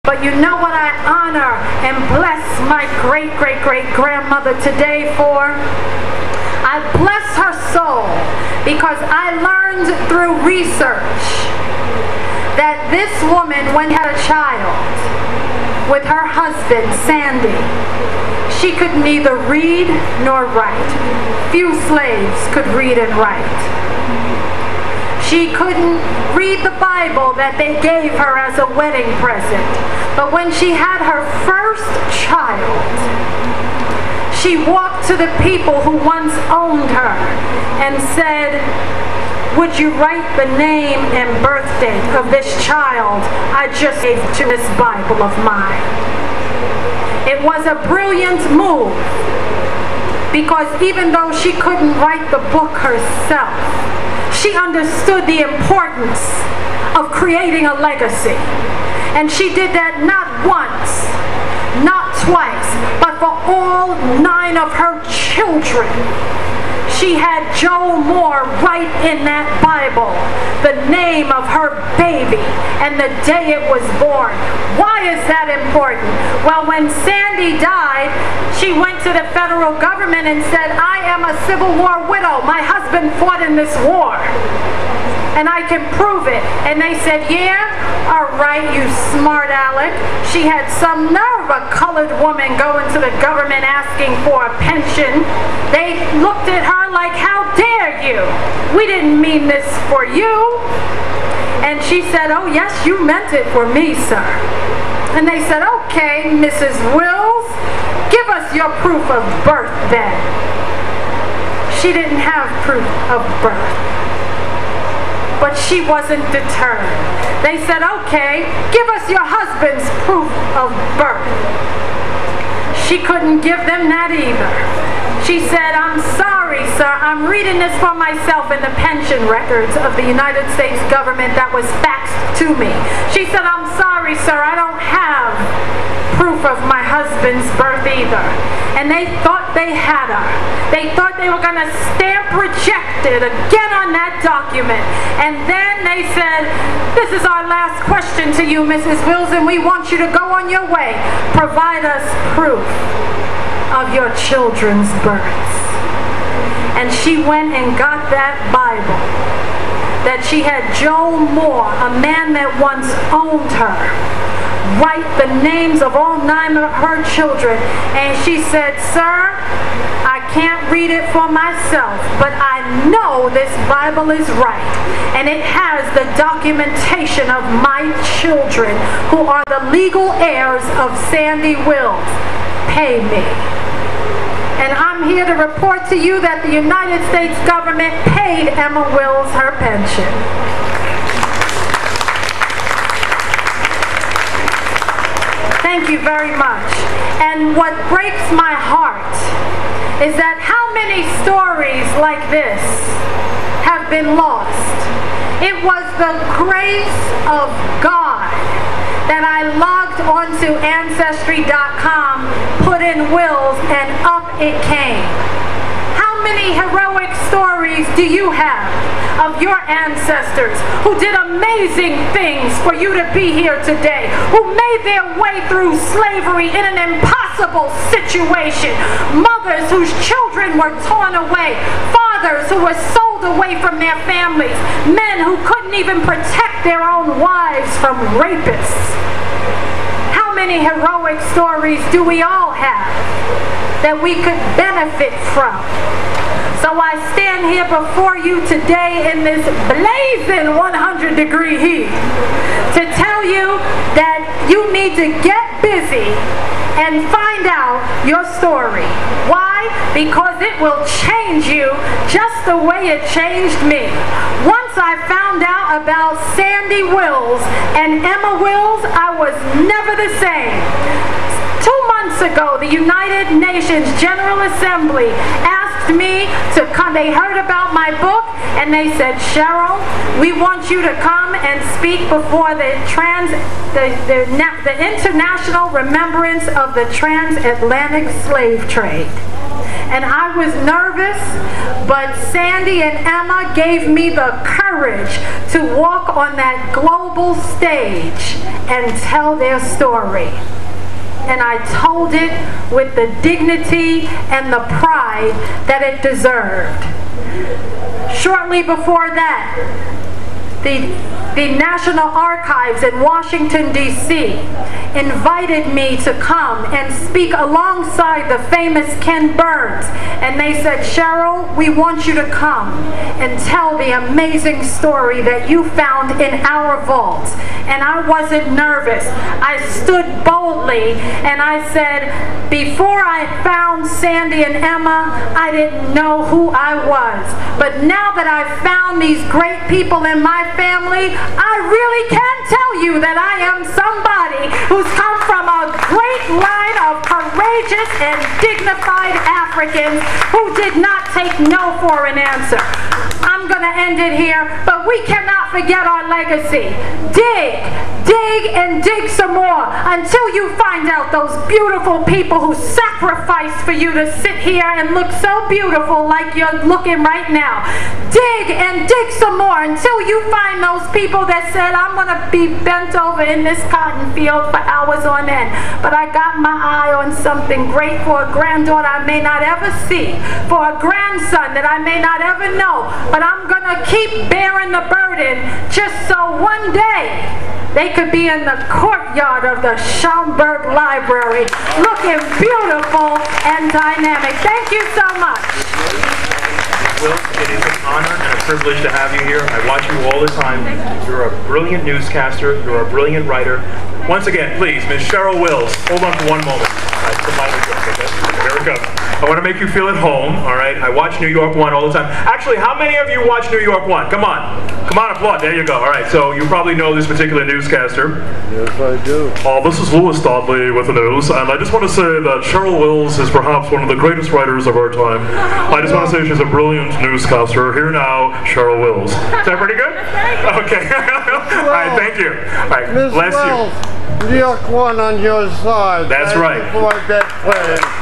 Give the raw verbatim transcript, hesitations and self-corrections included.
But you know what I honor and bless my great-great-great-grandmother today for? I bless her soul because I learned through research that this woman, when she had a child with her husband, Sandy, she could neither read nor write. Few slaves could read and write. She couldn't read the Bible that they gave her as a wedding present. But when she had her first child, she walked to the people who once owned her and said, "Would you write the name and birth date of this child I just gave to this Bible of mine?" It was a brilliant move because even though she couldn't write the book herself, she understood the importance of creating a legacy. And she did that not once, not twice, but for all nine of her children. She had Joe Moore write in that Bible the name of her baby and the day it was born. Why is that important? Well, when Sandy died, she went to the federal government and said, "I am a Civil War widow. My husband fought in this war, and I can prove it." And they said, "Yeah, all right, you smart aleck." She had some nerve, a colored woman going to the government asking for a pension. They looked at her like, "How dare you? We didn't mean this for you." And she said, "Oh yes, you meant it for me, sir." And they said, "Okay, Missus Wills, give us your proof of birth then." She didn't have proof of birth, but she wasn't deterred. They said, "Okay, give us your husband's proof of birth." She couldn't give them that either. She said, "I'm sorry, sir, I'm reading this for myself in the pension records of the United States government that was faxed to me." She said, "I'm sorry, sir, I don't have proof of my husband's birth either." And they thought they had her. They thought they were going to stamp rejected again on that document. And then they said, "This is our last question to you, Missus Wills, and we want you to go on your way. Provide us proof of your children's births." And she went and got that Bible that she had Joe Moore, a man that once owned her, write the names of all nine of her children. And she said, "Sir, I can't read it for myself, but I know this Bible is right. And it has the documentation of my children who are the legal heirs of Sandy Wills. Pay me." And I'm here to report to you that the United States government paid Emma Wills her pension. Thank you very much. And what breaks my heart is that how many stories like this have been lost? It was the grace of God that I logged onto Ancestry dot com, put in Wills, and up it came. How many heroic stories do you have of your ancestors who did amazing things for you to be here today, who made their way through slavery in an impossible situation, mothers whose children were torn away, fathers who were sold away from their families, men who couldn't even protect their own wives from rapists? How many heroic stories do we all have that we could benefit from? So I stand here before you today in this blazing one hundred degree heat to tell you that you need to get busy and find out your story. Why? Because it will change you just the way it changed me. Once I found out about Sandy Wills and Emma Wills, I was never the same. Two months ago, the United Nations General Assembly asked me to come. They heard about my book and they said, "Cheryl, we want you to come and speak before the trans, the, the, the International Remembrance of the Transatlantic Slave Trade." and I was nervous, but Sandy and Emma gave me the courage to walk on that global stage and tell their story. And I told it with the dignity and the pride that it deserved. Shortly before that, the, the National Archives in Washington, D C invited me to come and speak alongside the famous Ken Burns. And they said, Cheryl, we want you to come and tell the amazing story that you found in our vault. And I wasn't nervous. I stood boldly and I said, before I found Sandy and Emma, I didn't know who I was. But now that I've found these great people in my family, I really can tell you that I am somebody who's come from a great line of courageous and dignified Africans who did not take no for an answer. I'm going to end it here, but we cannot forget our legacy. Dig, dig, and dig some more until you find out those beautiful people who sacrificed for you to sit here and look so beautiful like you're looking right now. Dig and dig some more until you find those people that said, I'm going to be bent over in this cotton field for hours on end, but I got my eye on something great for a granddaughter I may not ever see, for a grandson that I may not ever know, but I'm going to keep bearing the burden just so one day they could be in the courtyard of the Schomburg Library looking beautiful and dynamic. Thank you so much. Wills, it is an honor and a privilege to have you here. I watch you all the time. You're a brilliant newscaster. You're a brilliant writer. Once again, please, Miz Cheryl Wills, hold on for one moment. All right, the mic is up, okay? Here we go. I want to make you feel at home, all right? I watch New York one all the time. Actually, how many of you watch New York one? Come on. Come on, applaud. There you go. All right, so you probably know this particular newscaster. Yes, I do. Uh, this is Louis Dodley with the news, and I just want to say that Cheryl Wills is perhaps one of the greatest writers of our time. I just want to say she's a brilliant newscaster. Here now, Cheryl Wills. Is that pretty good? Okay. All right, thank you. All right, Miss bless Wells, you. New York one on your side. That's Thank right. you for that plan.